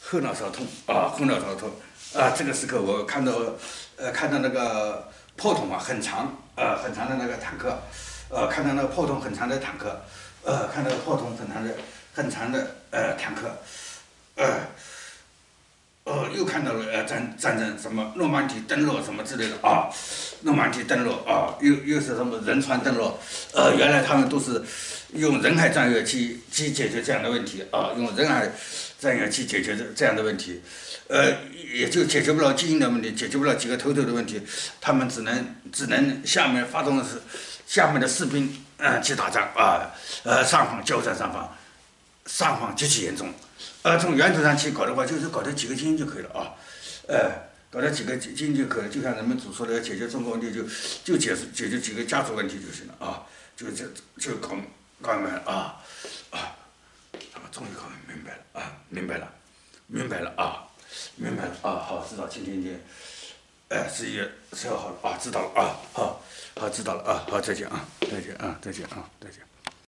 后脑勺痛啊，后脑勺痛啊！这个时刻我看到那个炮筒啊，很长很长的那个坦克，看到那个炮筒很长的坦克，看到炮筒很长的坦克，又看到了战争什么诺曼底登陆什么之类的啊，诺曼底登陆啊，又是什么仁川登陆，原来他们都是用人海战略去解决这样的问题啊，用人海战略去解决这样的问题，也就解决不了基因的问题，解决不了几个头的问题，他们只能下面发动的是下面的士兵去打仗啊，上方交战上方极其严重。从源头上去搞的话，就是搞到几个基因就可以了啊，搞到几个基因就可以了，就像人们所说的解决中国问题就解决几个家族问题就行了啊，就搞明白了啊，终于搞明白了啊，明白了啊，明白了啊，好，知道今天11月12号了啊，知道了啊，好，知道了啊，好，再见啊，再见啊，再见啊，再见。